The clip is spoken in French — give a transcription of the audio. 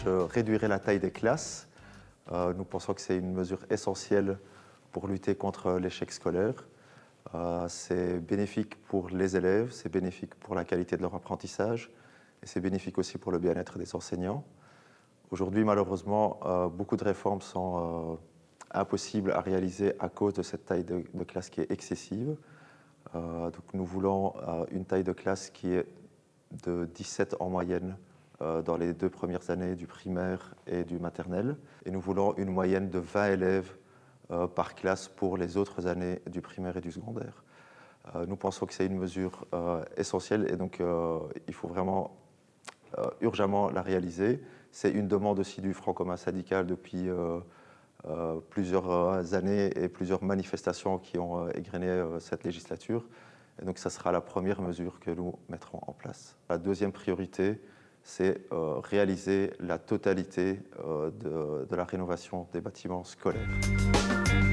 je réduirai la taille des classes. Nous pensons que c'est une mesure essentielle pour lutter contre l'échec scolaire. C'est bénéfique pour les élèves, c'est bénéfique pour la qualité de leur apprentissage et c'est bénéfique aussi pour le bien-être des enseignants. Aujourd'hui, malheureusement, beaucoup de réformes sont impossibles à réaliser à cause de cette taille de classe qui est excessive. Donc nous voulons une taille de classe qui est de 17 en moyenne dans les 2 premières années du primaire et du maternel. Et nous voulons une moyenne de 20 élèves par classe pour les autres années du primaire et du secondaire. Nous pensons que c'est une mesure essentielle et donc il faut vraiment urgemment la réaliser. C'est une demande aussi du Front commun syndical depuis plusieurs années et plusieurs manifestations qui ont égrené cette législature. Et donc ça sera la première mesure que nous mettrons en place. La deuxième priorité, c'est réaliser la totalité de la rénovation des bâtiments scolaires.